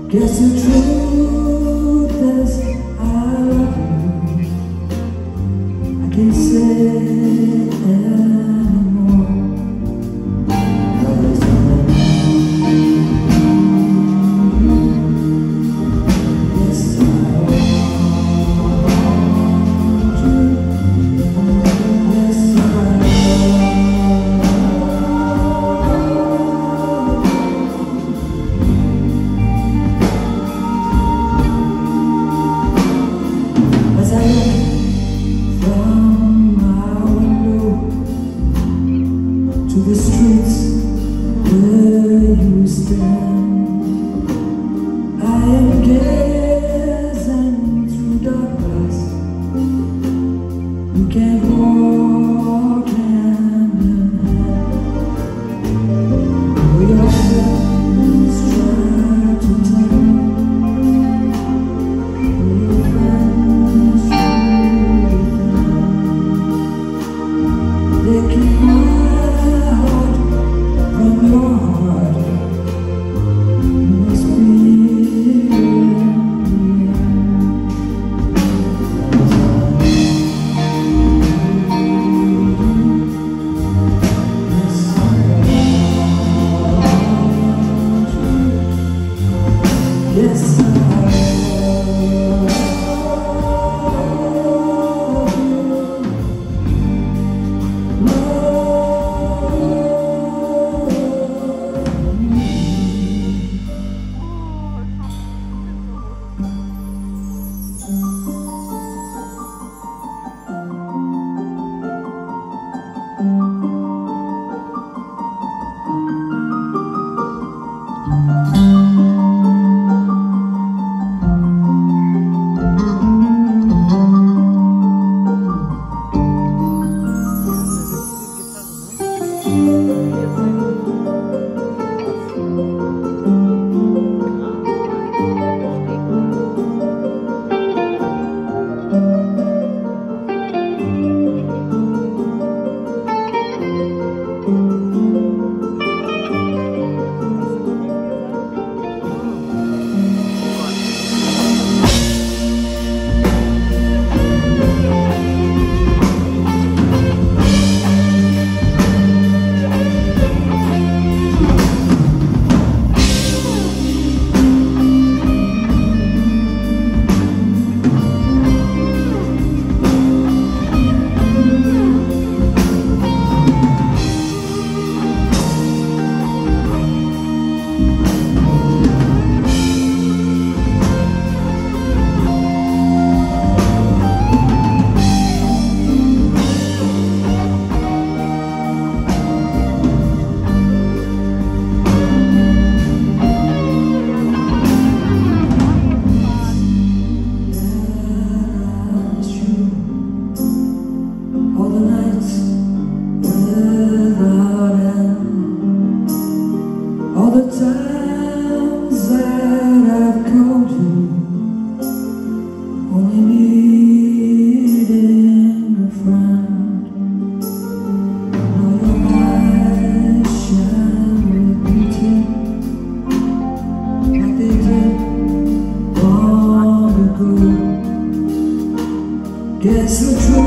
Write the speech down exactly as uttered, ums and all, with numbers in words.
Guess the truth is I love you. I can't say it anymore. Love is all. Yes, I want you. Yes, I to the streets where you stand, I am gazing through darkness. You can't walk hand in hand. Oh, your friends try to tell me, oh, your friends try to tell me, they keep my from your heart. You must be yes, I all the times that I've called you, only needing a friend. Now your eyes shine with beauty, like they did long ago. Guess the truth